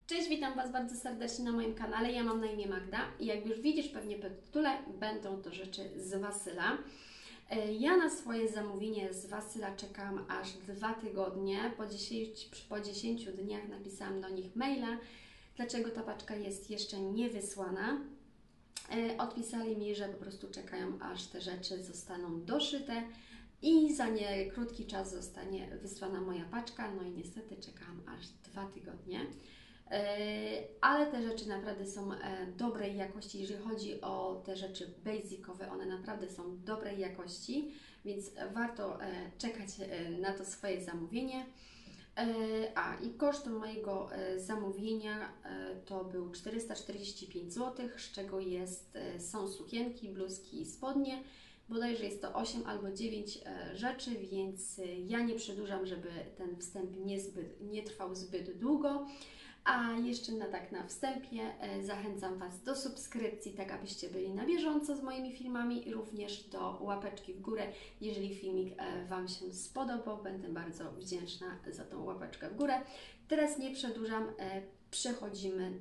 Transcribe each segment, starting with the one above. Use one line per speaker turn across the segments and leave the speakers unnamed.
Cześć, witam Was bardzo serdecznie na moim kanale. Ja mam na imię Magda i jak już widzisz pewnie po tytule, będą to rzeczy z Wasyla. Ja na swoje zamówienie z Wasyla czekam aż 2 tygodnie. Po 10 dniach napisałam do nich maila, dlaczego ta paczka jest jeszcze nie wysłana. Odpisali mi, że po prostu czekają, aż te rzeczy zostaną doszyte i za nie krótki czas zostanie wysłana moja paczka. No i niestety czekałam aż 2 tygodnie. Ale te rzeczy naprawdę są dobrej jakości. Jeżeli chodzi o te rzeczy basicowe, one naprawdę są dobrej jakości, więc warto czekać na to swoje zamówienie. I koszt mojego zamówienia to był 445 zł, z czego są sukienki, bluzki i spodnie. Bodajże jest to 8 albo 9 rzeczy, więc ja nie przedłużam, żeby ten wstęp nie trwał zbyt długo. A jeszcze na wstępie zachęcam Was do subskrypcji, tak abyście byli na bieżąco z moimi filmami i również do łapeczki w górę, jeżeli filmik Wam się spodobał. Będę bardzo wdzięczna za tą łapeczkę w górę. Teraz nie przedłużam, przechodzimy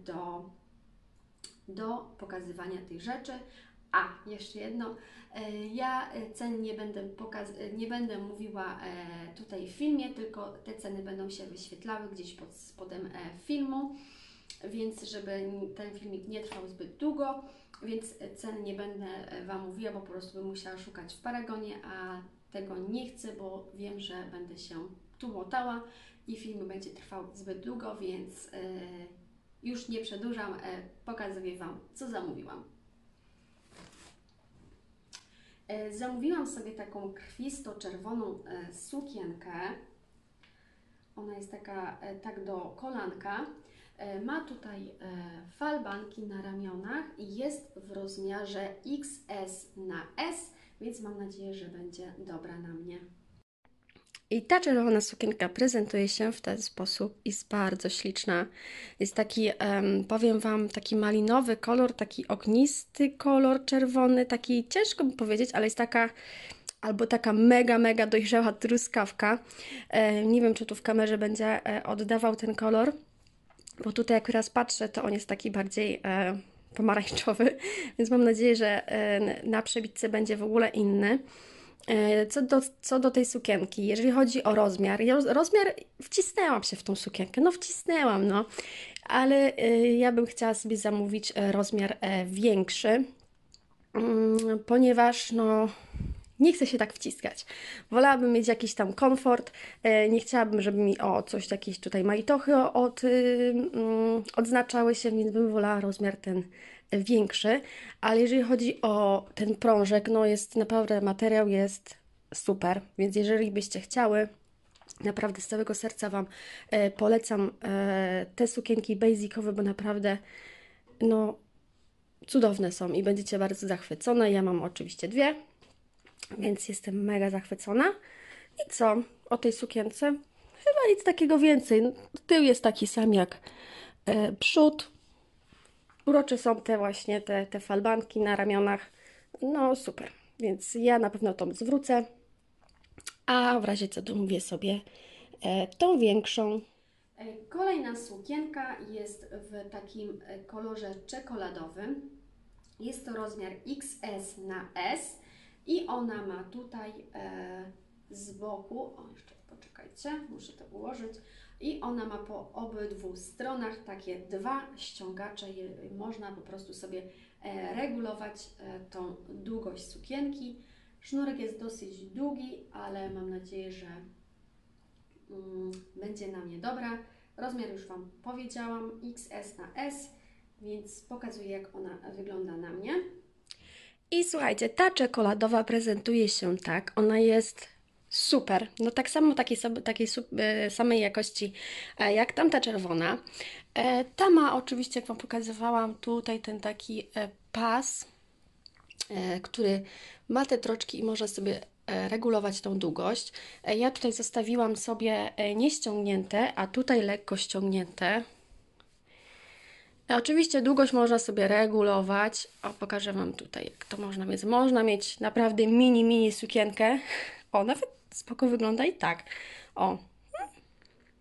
do pokazywania tych rzeczy. Jeszcze jedno, ja cen nie będę mówiła tutaj w filmie, tylko te ceny będą się wyświetlały gdzieś pod spodem filmu, więc żeby ten filmik nie trwał zbyt długo, więc cen nie będę Wam mówiła, bo po prostu bym musiała szukać w Paragonie, a tego nie chcę, bo wiem, że będę się tu motała i film będzie trwał zbyt długo, więc już nie przedłużam, pokazuję Wam, co zamówiłam. Zamówiłam sobie taką krwisto-czerwoną sukienkę. Ona jest tak do kolanka. Ma tutaj falbanki na ramionach i jest w rozmiarze XS na S, więc mam nadzieję, że będzie dobra na mnie. I ta czerwona sukienka prezentuje się w ten sposób. Jest bardzo śliczna. Jest taki, powiem Wam, taki malinowy kolor, taki ognisty kolor czerwony, taki ciężko by powiedzieć, ale jest taka mega dojrzała truskawka. Nie wiem, czy tu w kamerze będzie oddawał ten kolor, bo tutaj jak raz patrzę, to on jest taki bardziej pomarańczowy, więc mam nadzieję, że na przebitce będzie w ogóle inny. Co do tej sukienki, jeżeli chodzi o rozmiar, wcisnęłam się w tą sukienkę, ale ja bym chciała sobie zamówić rozmiar większy, ponieważ nie chcę się tak wciskać. Wolałabym mieć jakiś tam komfort, nie chciałabym, żeby mi coś jakieś tutaj majtochy odznaczały się, więc bym wolała rozmiar ten większy, ale jeżeli chodzi o ten prążek, jest naprawdę, materiał jest super, więc jeżeli byście chciały, naprawdę z całego serca Wam polecam te sukienki basicowe, bo naprawdę cudowne są i będziecie bardzo zachwycone. Ja mam oczywiście 2, więc jestem mega zachwycona. I co o tej sukience? Chyba nic takiego więcej. Tył jest taki sam jak przód. Urocze są te falbanki na ramionach. Super. Więc ja na pewno tą zwrócę. A w razie co domówię sobie tą większą. Kolejna sukienka jest w takim kolorze czekoladowym. Jest to rozmiar XS na S i ona ma tutaj z boku, jeszcze poczekajcie, muszę to ułożyć, i ona ma po obydwu stronach takie 2 ściągacze. Można po prostu sobie regulować tą długość sukienki. Sznurek jest dosyć długi, ale mam nadzieję, że będzie na mnie dobra. Rozmiar już Wam powiedziałam, XS na S, więc pokazuję, jak ona wygląda na mnie. I słuchajcie, ta czekoladowa prezentuje się tak, ona jest super, tak samo takiej samej jakości jak tamta czerwona. Ta ma oczywiście, jak Wam pokazywałam, tutaj ten taki pas, który ma te troczki i można sobie regulować tą długość. Ja tutaj zostawiłam sobie nieściągnięte, a tutaj lekko ściągnięte. Oczywiście długość można sobie regulować. Pokażę Wam tutaj, jak to można mieć. Można mieć naprawdę mini sukienkę. Nawet spoko wygląda i tak.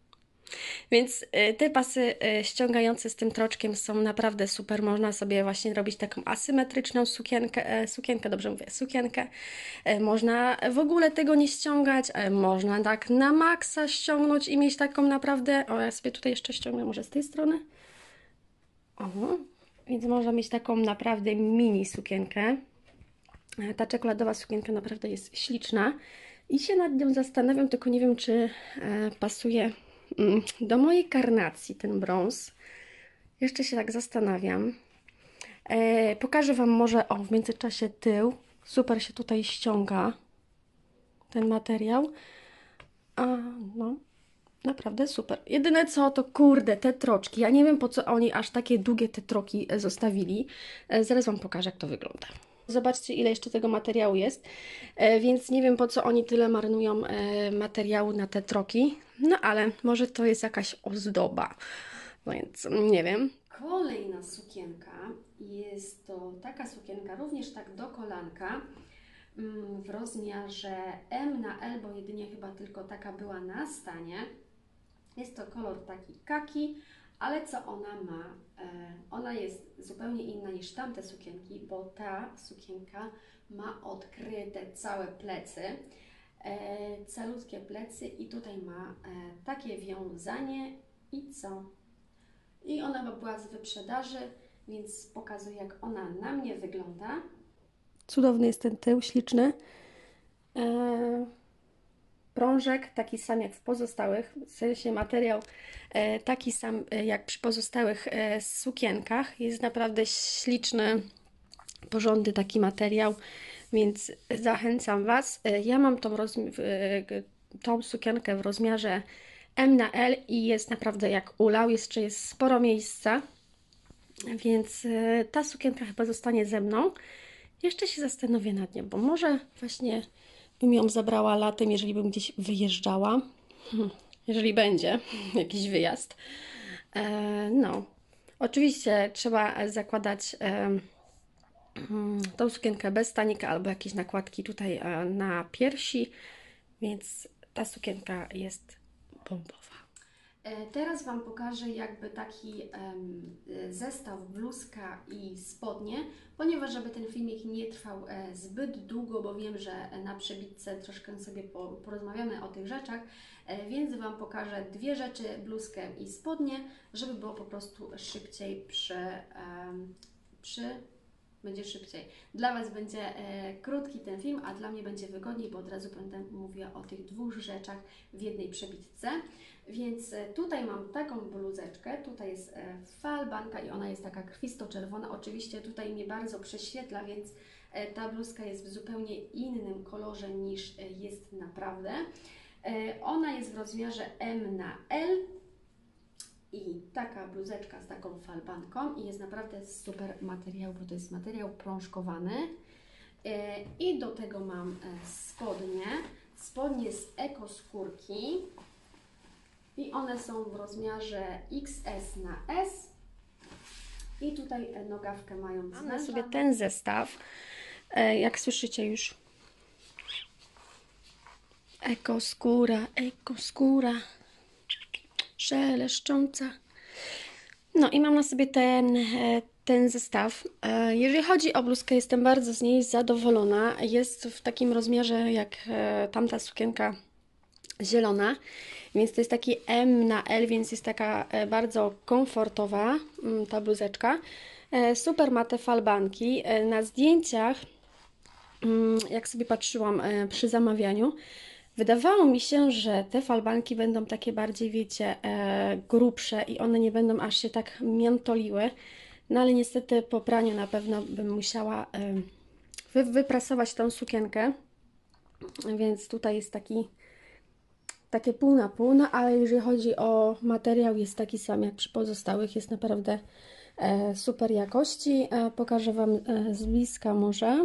Więc te pasy ściągające z tym troczkiem są naprawdę super. Można sobie właśnie robić taką asymetryczną sukienkę, dobrze mówię, sukienkę. Można w ogóle tego nie ściągać, można tak na maksa ściągnąć i mieć taką naprawdę... O, ja sobie tutaj jeszcze ściągnę może z tej strony. O, więc można mieć taką naprawdę mini sukienkę. Ta czekoladowa sukienka naprawdę jest śliczna i się nad nią zastanawiam, tylko nie wiem, czy pasuje do mojej karnacji ten brąz. Jeszcze się tak zastanawiam. Pokażę Wam może, w międzyczasie tył. Super się tutaj ściąga ten materiał. No, naprawdę super. Jedyne co, to kurde, te troczki. Ja nie wiem, po co oni aż takie długie te troki zostawili. Zaraz Wam pokażę, jak to wygląda. Zobaczcie, ile jeszcze tego materiału jest, więc nie wiem, po co oni tyle marnują materiału na te troki, no ale może to jest jakaś ozdoba, no więc nie wiem.
Kolejna sukienka, jest to taka sukienka również tak do kolanka, w rozmiarze M na L, bo jedynie chyba tylko taka była na stanie. Jest to kolor taki kaki, ale co ona ma? Ona jest zupełnie inna niż tamte sukienki, bo ta sukienka ma odkryte całe plecy, calutkie plecy i tutaj ma takie wiązanie i co? I ona była z wyprzedaży, więc pokazuję, jak ona na mnie wygląda.
Cudowny jest ten tył, śliczny. Prążek taki sam jak w pozostałych, w sensie materiał taki sam jak przy pozostałych sukienkach. Jest naprawdę śliczny, porządny taki materiał, więc zachęcam Was. Ja mam tą sukienkę w rozmiarze M na L i jest naprawdę jak ulał, jeszcze jest sporo miejsca, więc ta sukienka chyba zostanie ze mną. Jeszcze się zastanowię nad nią, bo może właśnie bym ją zabrała latem, jeżeli bym gdzieś wyjeżdżała. Jeżeli będzie jakiś wyjazd. No, oczywiście trzeba zakładać tą sukienkę bez stanika albo jakieś nakładki tutaj na piersi, więc ta sukienka jest bombowa.
Teraz Wam pokażę jakby taki zestaw bluzka i spodnie, ponieważ żeby ten filmik nie trwał zbyt długo, bo wiem, że na przebitce troszkę sobie porozmawiamy o tych rzeczach, więc Wam pokażę dwie rzeczy, bluzkę i spodnie, żeby było po prostu szybciej będzie szybciej. Dla Was będzie krótki ten film, a dla mnie będzie wygodniej, bo od razu będę mówiła o tych dwóch rzeczach w jednej przebitce. Więc tutaj mam taką bluzeczkę, tutaj jest falbanka i ona jest taka krwisto-czerwona. Oczywiście tutaj mnie bardzo prześwietla, więc ta bluzka jest w zupełnie innym kolorze niż jest naprawdę. Ona jest w rozmiarze M na L. I taka bluzeczka z taką falbanką i jest naprawdę super materiał, bo to jest materiał prążkowany. I do tego mam spodnie z ekoskórki i one są w rozmiarze XS na S i tutaj nogawkę mają
Mam sobie ten zestaw, jak słyszycie już. Ekoskóra. Szeleszcząca. No i mam na sobie ten zestaw. Jeżeli chodzi o bluzkę, jestem bardzo z niej zadowolona. Jest w takim rozmiarze jak tamta sukienka zielona, więc to jest taki M na L, więc jest taka bardzo komfortowa ta bluzeczka. Super ma te falbanki. Na zdjęciach, jak sobie patrzyłam przy zamawianiu, wydawało mi się, że te falbanki będą takie bardziej, wiecie, grubsze i one nie będą aż się tak miętoliły. No ale niestety po praniu na pewno bym musiała wyprasować tą sukienkę. Więc tutaj jest takie pół na pół, no ale jeżeli chodzi o materiał, jest taki sam jak przy pozostałych. Jest naprawdę super jakości. Pokażę Wam z bliska może.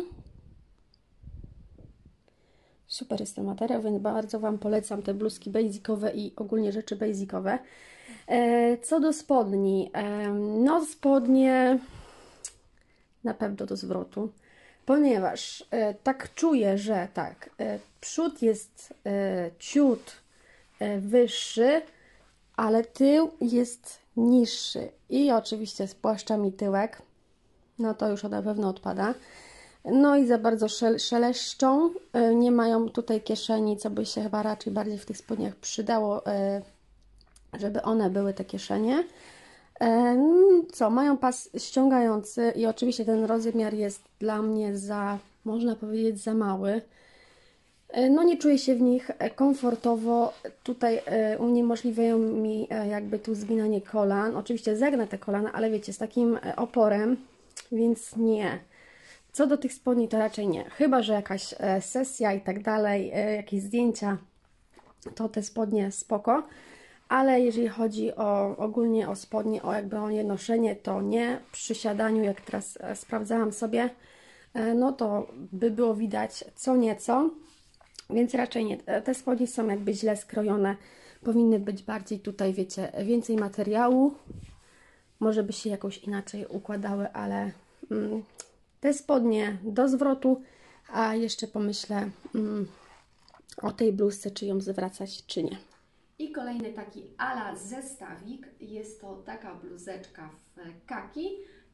Super jest ten materiał, więc bardzo Wam polecam te bluzki basicowe i ogólnie rzeczy basicowe. Co do spodni, no spodnie na pewno do zwrotu, ponieważ tak czuję, że tak, przód jest ciut wyższy, ale tył jest niższy i oczywiście spłaszcza mi tyłek, no to już na pewno odpada. No i za bardzo szeleszczą, nie mają tutaj kieszeni, co by się chyba raczej bardziej w tych spodniach przydało, żeby one były te kieszenie. Co, mają pas ściągający i oczywiście ten rozmiar jest dla mnie można powiedzieć, za mały. No nie czuję się w nich komfortowo. Tutaj uniemożliwiają mi jakby tu zginanie kolan. Oczywiście zegnę te kolana, ale wiecie, z takim oporem, więc nie. Co do tych spodni to raczej nie. Chyba że jakaś sesja i tak dalej, jakieś zdjęcia, to te spodnie spoko. Ale jeżeli chodzi ogólnie o spodnie, o nie noszenie, to nie. Przy siadaniu, jak teraz sprawdzałam sobie, no to by było widać co nieco. Więc raczej nie. Te spodnie są jakby źle skrojone. Powinny być bardziej tutaj, wiecie, więcej materiału. Może by się jakoś inaczej układały, ale te spodnie do zwrotu. A jeszcze pomyślę o tej bluzce, czy ją zwracać, czy nie.
I kolejny taki ala zestawik. Jest to taka bluzeczka w kaki.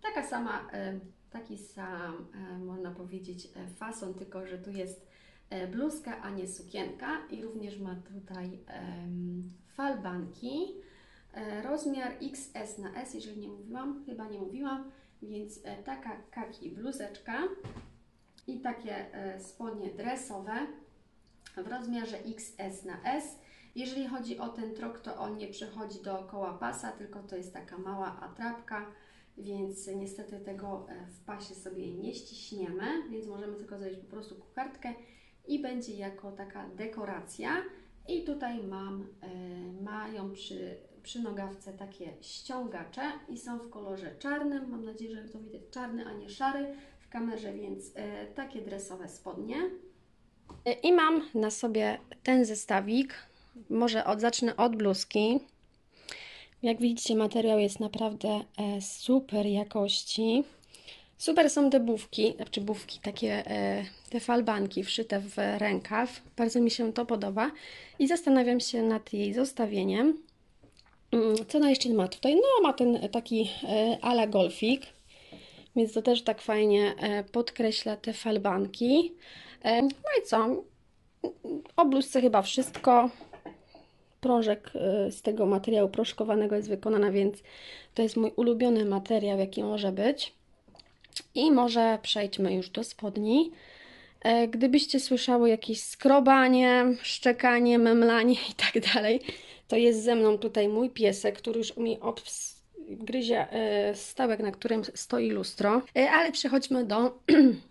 Taki sam, można powiedzieć, fason, tylko że tu jest bluzka, a nie sukienka i również ma tutaj falbanki, rozmiar XS na S, jeżeli nie mówiłam, chyba nie mówiłam, więc taka kaki bluzeczka i takie spodnie dresowe w rozmiarze XS na S. Jeżeli chodzi o ten trok, to on nie przechodzi dookoła pasa, tylko to jest taka mała atrapka, więc niestety tego w pasie sobie nie ściśniemy, więc możemy tylko zrobić po prostu kokardkę i będzie jako taka dekoracja. I tutaj mają przy nogawce takie ściągacze i są w kolorze czarnym. Mam nadzieję, że to widać, czarny, a nie szary w kamerze, więc takie dresowe spodnie.
I mam na sobie ten zestawik. Może zacznę od bluzki. Jak widzicie, materiał jest naprawdę super jakości. Super są te bufki, takie te falbanki wszyte w rękaw. Bardzo mi się to podoba i zastanawiam się nad jej zostawieniem. Co ona jeszcze ma tutaj? No, ma ten taki ala golfik, więc to też tak fajnie podkreśla te falbanki. No i co? O bluzce chyba wszystko. Prążek z tego materiału proszkowanego jest wykonana, więc to jest mój ulubiony materiał, jaki może być. I może przejdźmy już do spodni. Gdybyście słyszały jakieś skrobanie, szczekanie, memlanie i tak dalej, to jest ze mną tutaj mój piesek, który już mi gryzie stołek, na którym stoi lustro. Ale przechodźmy do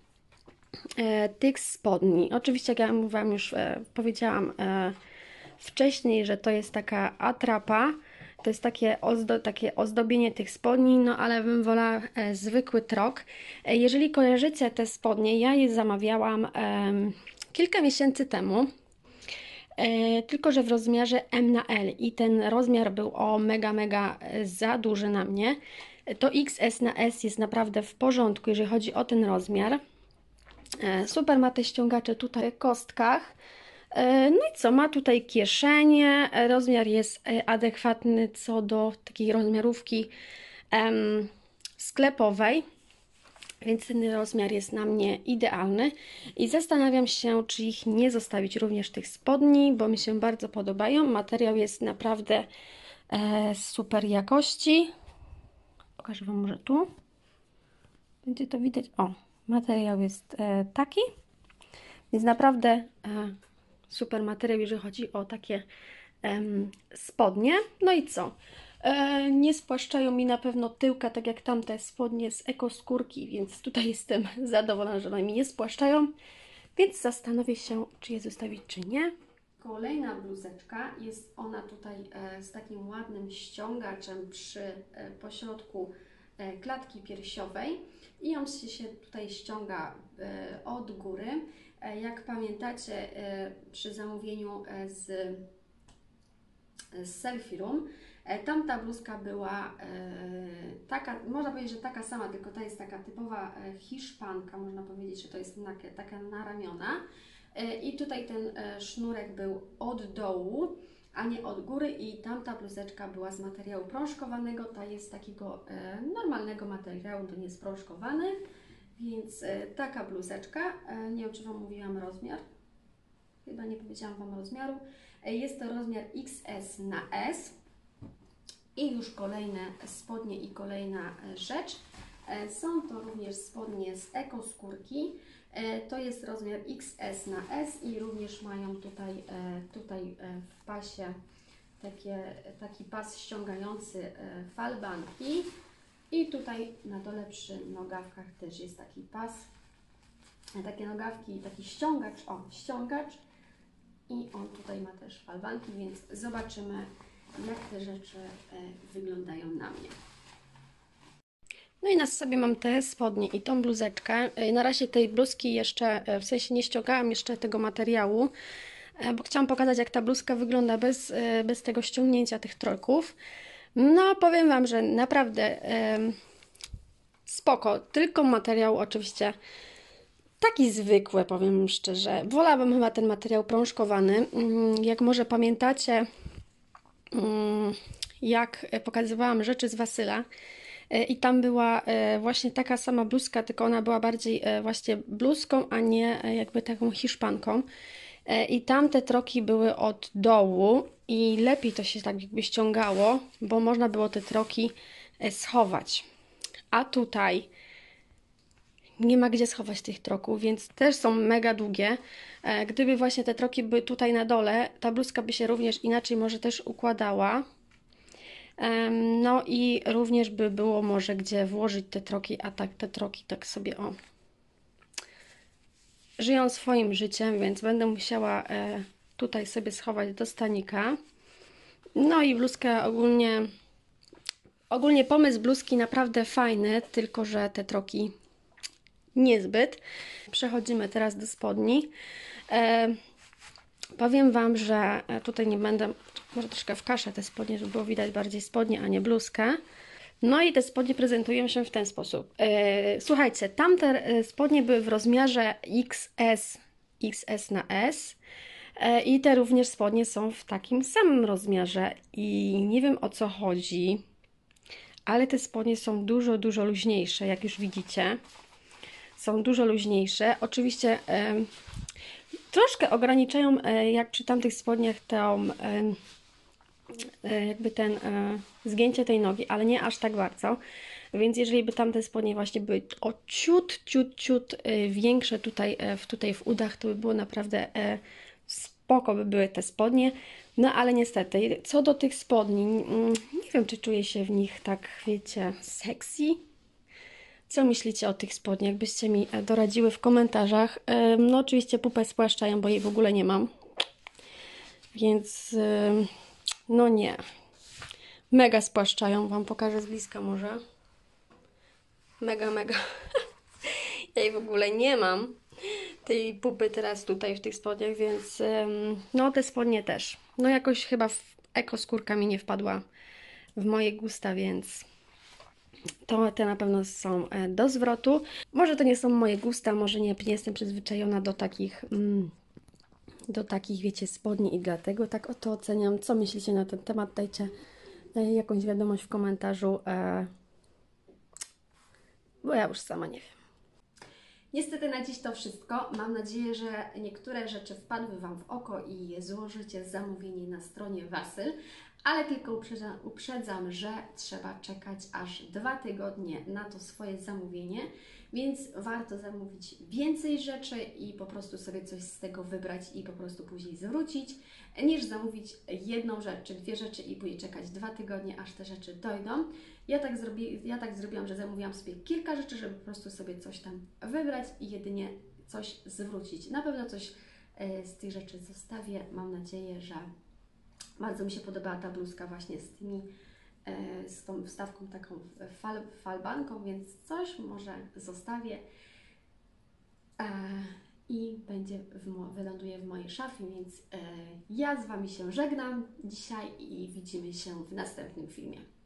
tych spodni. Oczywiście, jak ja mówiłam, już powiedziałam wcześniej, że to jest taka atrapa, to jest takie ozdobienie tych spodni, no ale bym wolała zwykły trok. Jeżeli kojarzycie te spodnie, ja je zamawiałam kilka miesięcy temu, tylko że w rozmiarze M na L i ten rozmiar był mega za duży na mnie. To XS na S jest naprawdę w porządku, jeżeli chodzi o ten rozmiar. Super ma te ściągacze tutaj w kostkach. No i co, ma tutaj kieszenie, rozmiar jest adekwatny co do takiej rozmiarówki sklepowej, więc ten rozmiar jest na mnie idealny i zastanawiam się, czy ich nie zostawić również tych spodni, bo mi się bardzo podobają. Materiał jest naprawdę super jakości. Pokażę Wam może tu. Będzie to widać. O, materiał jest taki, więc naprawdę super materiał, jeżeli chodzi o takie spodnie. No i co? Nie spłaszczają mi na pewno tyłka, tak jak tamte spodnie z ekoskórki, więc tutaj jestem zadowolona, że one mi nie spłaszczają. Więc zastanowię się, czy je zostawić, czy nie.
Kolejna bluzeczka, jest ona tutaj z takim ładnym ściągaczem przy pośrodku klatki piersiowej i on się tutaj ściąga od góry. Jak pamiętacie, przy zamówieniu z Selfie Room, tamta bluzka była taka, można powiedzieć, że taka sama, tylko ta jest taka typowa hiszpanka, można powiedzieć, że to jest taka na ramiona. I tutaj ten sznurek był od dołu, a nie od góry i tamta bluzeczka była z materiału prążkowanego, ta jest takiego normalnego materiału, to nie jest prążkowany, więc taka bluzeczka, nie wiem czy Wam mówiłam rozmiar, chyba nie powiedziałam Wam rozmiaru, jest to rozmiar XS na S i już kolejne spodnie i kolejna rzecz, są to również spodnie z ekoskórki. To jest rozmiar XS na S i również mają tutaj w pasie taki pas ściągający falbanki i tutaj na dole przy nogawkach też jest taki pas, takie nogawki, taki ściągacz i on tutaj ma też falbanki, więc zobaczymy jak te rzeczy wyglądają na mnie.
No i na sobie mam te spodnie i tą bluzeczkę. Na razie tej bluzki jeszcze, w sensie nie ściągałam jeszcze tego materiału, bo chciałam pokazać jak ta bluzka wygląda bez tego ściągnięcia tych trolków. No powiem Wam, że naprawdę spoko, tylko materiał oczywiście taki zwykły, powiem szczerze. Wolałabym chyba ten materiał prążkowany. Jak może pamiętacie, jak pokazywałam rzeczy z Wasyla, i tam była właśnie taka sama bluzka, tylko ona była bardziej właśnie bluzką, a nie jakby taką hiszpanką. I tam te troki były od dołu i lepiej to się tak jakby ściągało, bo można było te troki schować. A tutaj nie ma gdzie schować tych troków, więc też są mega długie. Gdyby właśnie te troki były tutaj na dole, ta bluzka by się również inaczej może też układała. No i również by było może gdzie włożyć te troki, a tak te troki tak sobie żyją swoim życiem, więc będę musiała tutaj sobie schować do stanika. No i bluzka ogólnie pomysł bluzki naprawdę fajny, tylko że te troki niezbyt. Przechodzimy teraz do spodni. Powiem Wam, że tutaj nie będę, może troszkę wkaszę te spodnie, żeby było widać bardziej spodnie, a nie bluzkę. No i te spodnie prezentują się w ten sposób. Słuchajcie, tamte spodnie były w rozmiarze XS na S i te również spodnie są w takim samym rozmiarze i nie wiem o co chodzi, ale te spodnie są dużo luźniejsze, jak już widzicie. Są dużo luźniejsze. Oczywiście troszkę ograniczają, jak przy tamtych spodniach, jakby zgięcie tej nogi, ale nie aż tak bardzo. Więc jeżeli by tamte spodnie właśnie były o ciut większe tutaj w udach, to by było naprawdę spoko by były te spodnie. No ale niestety, co do tych spodni, nie wiem czy czuję się w nich tak, wiecie, sexy. Co myślicie o tych spodniach? Byście mi doradziły w komentarzach. No oczywiście pupę spłaszczają, bo jej w ogóle nie mam. Więc no nie. Mega spłaszczają. Wam pokażę z bliska może. Mega. Ja jej w ogóle nie mam. Tej pupy teraz tutaj w tych spodniach, więc no te spodnie też. No jakoś chyba ekoskórka mi nie wpadła w moje gusta, więc to te na pewno są do zwrotu. Może to nie są moje gusta, może nie jestem przyzwyczajona do takich, wiecie, spodni i dlatego tak oto oceniam. Co myślicie na ten temat? Dajcie jakąś wiadomość w komentarzu, bo ja już sama nie wiem.
Niestety na dziś to wszystko. Mam nadzieję, że niektóre rzeczy wpadły Wam w oko i złożycie zamówienie na stronie Wasyl, ale tylko uprzedzam, że trzeba czekać aż 2 tygodnie na to swoje zamówienie, więc warto zamówić więcej rzeczy i po prostu sobie coś z tego wybrać i po prostu później zwrócić, niż zamówić jedną rzecz czy 2 rzeczy i później czekać 2 tygodnie, aż te rzeczy dojdą. Ja tak zrobiłam, że zamówiłam sobie kilka rzeczy, żeby po prostu sobie coś tam wybrać i jedynie coś zwrócić. Na pewno coś z tych rzeczy zostawię. Mam nadzieję, że bardzo mi się podobała ta bluzka właśnie z tą wstawką taką falbanką, więc coś może zostawię i wyląduje w mojej szafie, więc ja z Wami się żegnam dzisiaj i widzimy się w następnym filmie.